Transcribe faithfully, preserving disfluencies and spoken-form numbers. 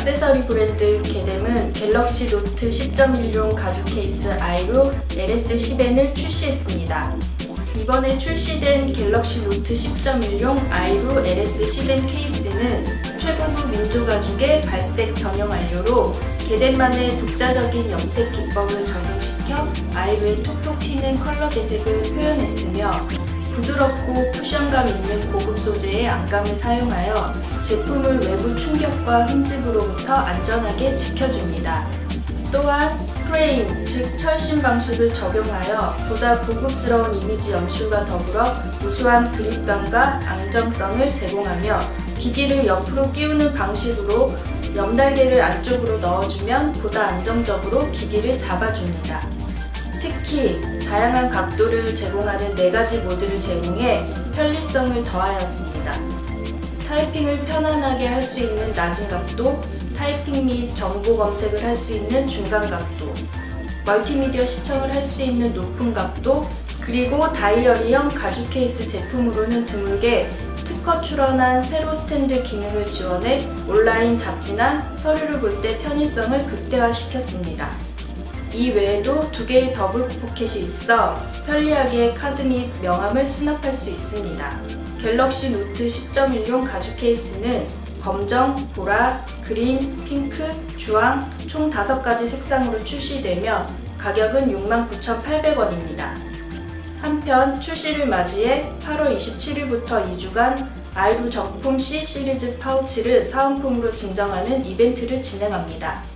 액세서리 브랜드 게뎀은 갤럭시 노트 십 점 일용 가죽 케이스 아이루 엘에스 십 엔을 출시했습니다. 이번에 출시된 갤럭시 노트 십 점 일용 아이루 엘에스 십 엔 케이스는 최고급 민조 가죽의 발색 전용 원료로 게뎀만의 독자적인 염색 기법을 적용시켜 아이루의 톡톡 튀는 컬러 배색을 표현했으며 부드럽고 쿠션감 있는 고급 소재의 안감을 사용하여 제품을 외부 충격과 흠집으로부터 안전하게 지켜줍니다. 또한 프레임, 즉 철심 방식을 적용하여 보다 고급스러운 이미지 연출과 더불어 우수한 그립감과 안정성을 제공하며 기기를 옆으로 끼우는 방식으로 염달개를 안쪽으로 넣어주면 보다 안정적으로 기기를 잡아줍니다. 특히 다양한 각도를 제공하는 네 가지 모드를 제공해 편리성을 더하였습니다. 타이핑을 편안하게 할 수 있는 낮은 각도, 타이핑 및 정보 검색을 할 수 있는 중간 각도, 멀티미디어 시청을 할 수 있는 높은 각도, 그리고 다이어리형 가죽 케이스 제품으로는 드물게 특허 출원한 세로 스탠드 기능을 지원해 온라인 잡지나 서류를 볼 때 편의성을 극대화시켰습니다. 이 외에도 두 개의 더블 포켓이 있어 편리하게 카드 및 명함을 수납할 수 있습니다. 갤럭시 노트 십 점 일용 가죽 케이스는 검정, 보라, 그린, 핑크, 주황 총 다섯 가지 색상으로 출시되며 가격은 육만 구천팔백 원입니다. 한편 출시를 맞이해 팔월 이십칠일부터 이 주간 아이루 정품 C 시리즈 파우치를 사은품으로 증정하는 이벤트를 진행합니다.